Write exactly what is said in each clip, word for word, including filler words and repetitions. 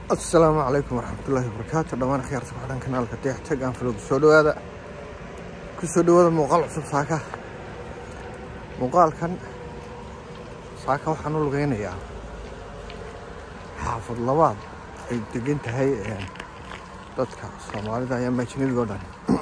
السلام عليكم ورحمة الله وبركاته. دمان خيار سبحان كنال كتيح تجان فلوق سودو هذا كسودو هذا مقال عصب ساكا مقال كان ساكا وحنو لغينا يعني حافظ لبعض تجنت هاي يعني dadka Soomaalida ayaa meeshan go'dan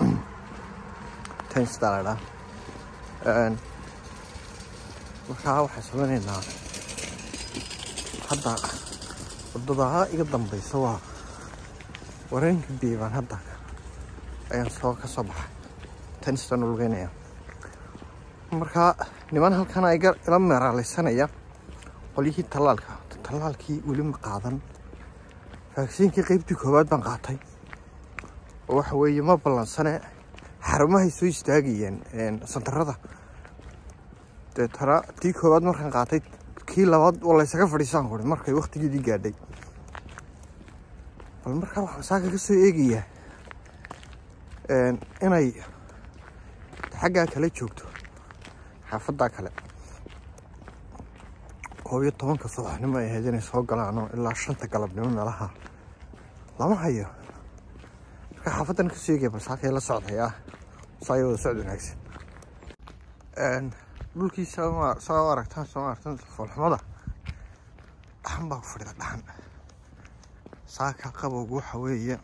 Tensta la een waxa waxa sameeynaa hadda wadada iga dambaysa waa wareenka diiban hadda ayaan soo ka soo baxay Tensta nulgeynaya marka niman halkan ay ila meeraalaysanaya qolihii talaalka talaalkii wali ma qaadan vaccine-kii qaybtii koowaad baan qaatay waxa weeye ma balansane xarumaha soo istaagayeen een santarada de tara tii koowaad markaan qaatay kii labaad oo la isaga fadhiisan qoray markay waqtigeedii gaadhay bal marka waxa saaga ka soo eegaya een inay xagga kale joogto xaafadda kale koob iyo tobanka subaxnimo ay ahayd inay soo galaan ilaa shanta galabnimo meelaha lama hayo حافظنا كسيجي بس هاكي لا صعد هيا صايو صعد ناكس ان دولكي سوا سوا ركتان سوا ركتان فالحمضة أحم باك فريد الدحن ساكا قبو قوحة ويا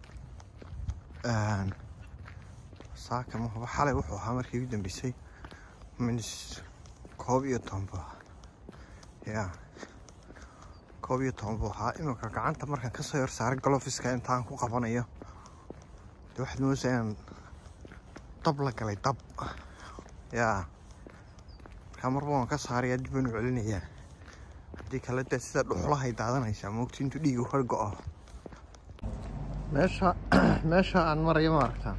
ان ساكا مو حالي وحو هامر كي يدن بيسي من كوبيو تنبو يا كوبيو تنبو ها إما كاقعان تمركن كسير سارك قلوفيسكا انتان كو قبانيا واحد موسى طب لك علي طب يا كامربون كسر يد بن علنية ديك هلا تسد وحلاها يتعذنا يسموك تنتو ديجو فرقة ماشى ماشى عن مرة ماركتان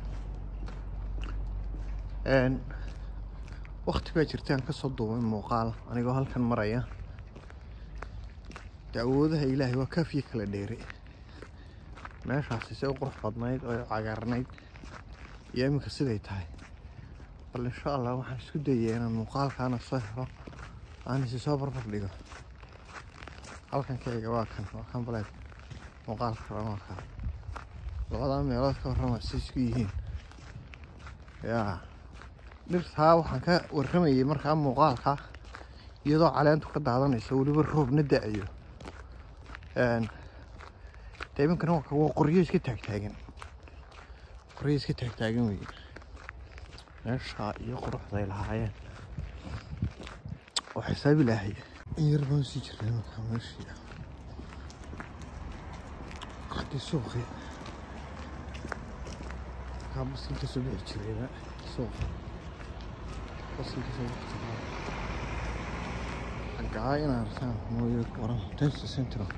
إن وقت باجرتين كصدوا من مقال أنا قال كان مرة تعوذها إلهي وكافيك لديري ماشي حسيسي وقرح فضنايد وعقارنايد يامي كسيدي تاي بل إن شاء الله waxaan isku dayeena muuqaalkaana soo helo aan si soo barbar dhigo halkan kayga waa kan waa kan baleed muuqaalka ramaka labada meelood ka warrama si isku yihiin yaa dhirtaa waxaan ka warramayay markaa muuqaalka iyadoo caleentu ka daadanayso waliba roobna da'ayo een دايما كانوا هو قريش كتاك تاجن قريش كتاك تاجن وي نشا يقرح زي الهاية وحساب الهي يربون سيجر لما كان ماشي خدي سوقي كان بس انت سبيع تشرينا سوق بس انت سبيع تشرينا قاعين عرسان مو يقرأ تنسى سنترم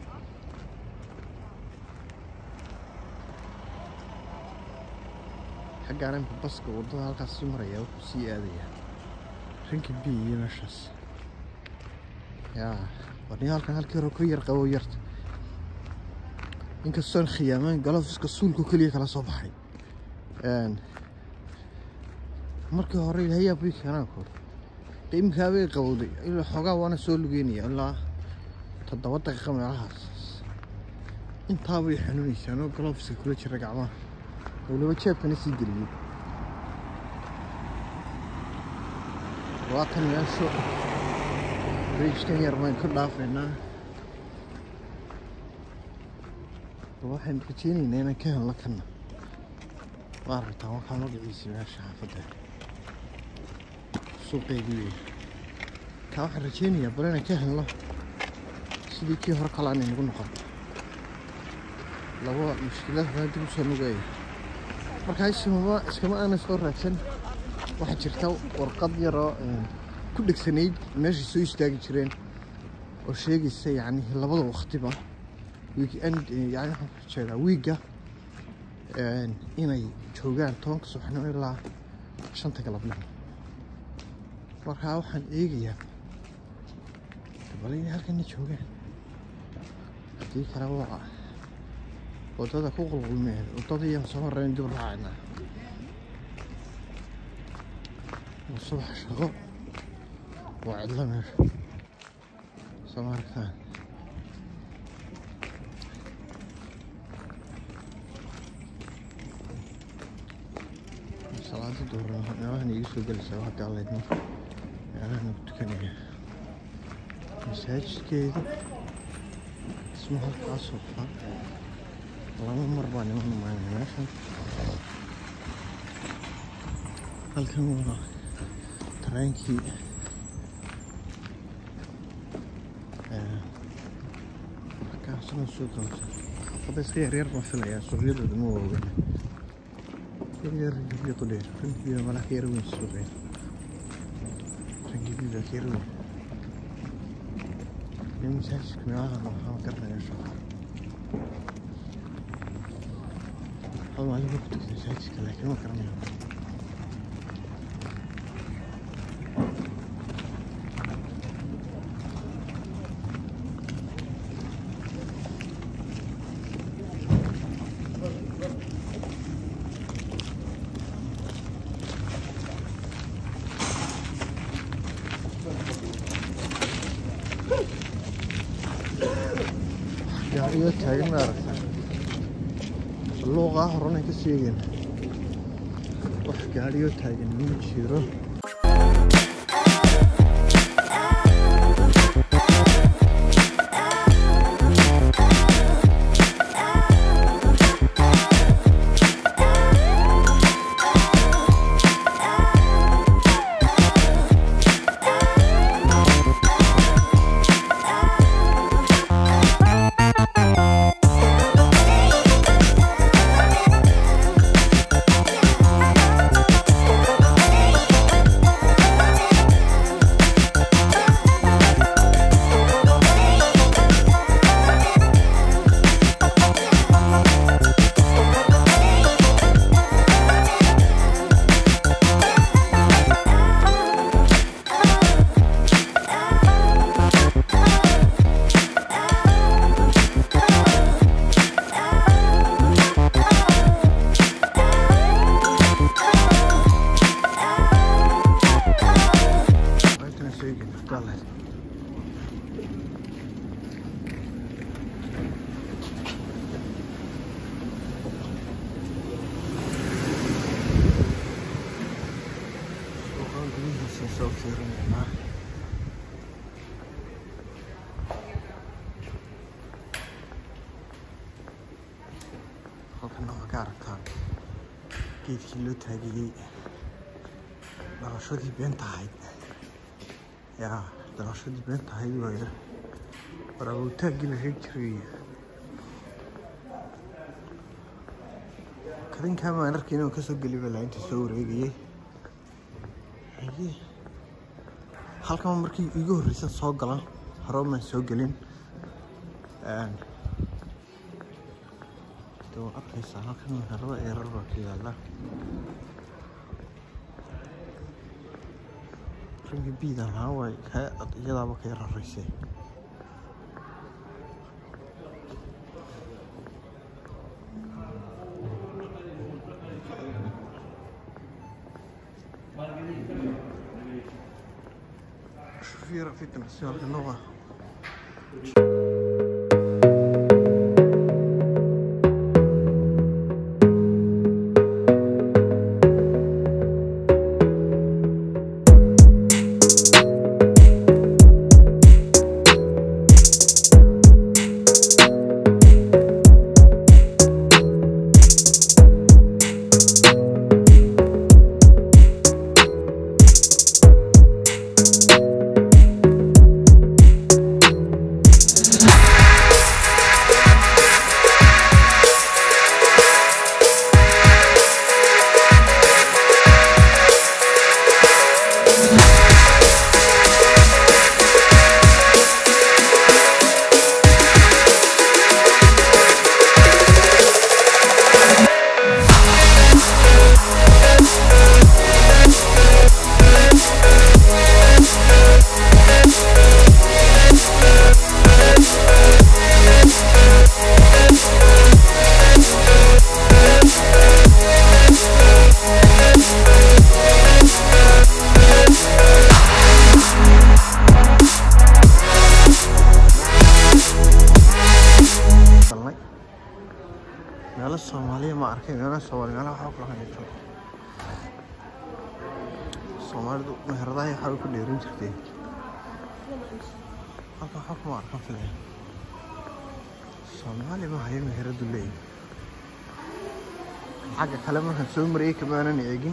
حق أنا بس كوردها هالك السمرة يا وسي هذه رنك بي مشس يا ورني هالك هالك ركوير قويرت إنك السون خيامان قالوا فيسك السول كلية كلا صباحي يعني مركي هوري هي بيك أنا أقول تيم كابي قودي إلا حقا وأنا سول جيني إلا تضوطك خم على أنت هاوي حنوني سانو قالوا فيسك كلية رجع ما ولو شاف كان يسجل واكن يا شو ريشتين يرمين كل عفرنا واحد كتيني نينا كان لكنا وارد تاوان كان وقعي سماشا حافظة سوقي قوي كاوحد رجيني يبرينا كهن له سيدي كي هرق على عني نقول نقل لو مشكلة هذا بسوا نقاي marka isma iskama aan soo raadsan waxa jirta warqad yaro ku dhigsanayd meesha soo istaagi jireen oo sheegaysa yaani labada waqtiba weekend yaani waxa jeeda wiiga een inay joogaan tobanka subaxnimo ilaa shanta galabnimo marka waxaan eegayaa balay halkan joogaan hadii kala waa wadada ku qulqulmeen wadada iyo soo reyn dib raacna subax shaqo waa cidla soo markaan salaada duhur meelahan igu soo gelaysaa hadda allaydmo meelahan ku tukanaya masaajidkeedu isma halkaasoo far laba mar baa niman umaanaya meeshan halkan waa tareenkii markaasna soo galta xaafada iska yaryar baan filayaa suuqyadooda ma waaweyn yaryar gebiiqu dheer rangiga malaha ka yar weyn suuqeen rangigiida ka yar weyn nin masaajidka meelahan waxaan garanayaa shaqa hal maalin ma ku tugtay masaajidka laakiin ma garanayo gaariyo taagan ma aragta luuqa horena ka sheegeen wax gaariyo taagan ma jiro soo fiirinaynaa halkan waxaa ka aragtaan geedkii loo taagiyey dhalashadii beenta ahayd yaa dhalashadii beenta ahayd waaya waraabowtaaggii laga jiray kadinkaa maan arkay inuu kasoo geli balaa inta soo wareegayay halkan markii igu horreysay soo galan hore ma soo gelin een doo arkaysa halkan harba eerar baa ku yaala ringi biidan ha way ka iyadaaba ka raraysay في رفيق السيارة اللغة Soomaaliya ma arkay meelaha Soomaaliya waxa ku lahayn Soomaalidu meheradaha waxay ku dheerin jirtay halka xaq ma arkan filay Soomaali ma hayo meheradu leeyahay xagga kale markaan soo mariyay kamaanan eegin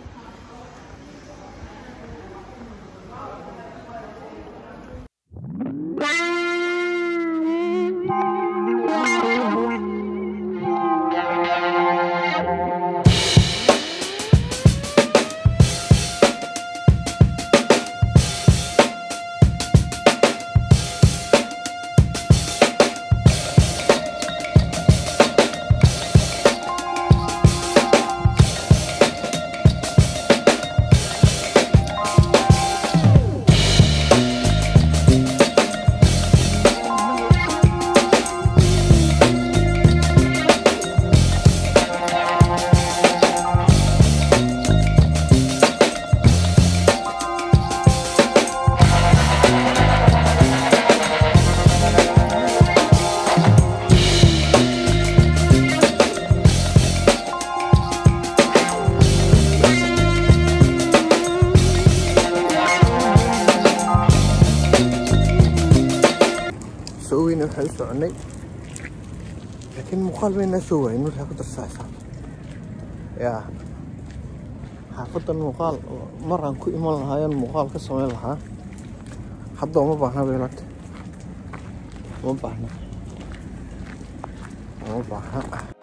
سوينا الحلف عني لكن مقال بيننا سوي إنه هاخد الساعة يا حافظ المقال مرة نكو إيمان هاي المقال كسمين لها حتى ما بعنا بيلات ما بعنا ما بعنا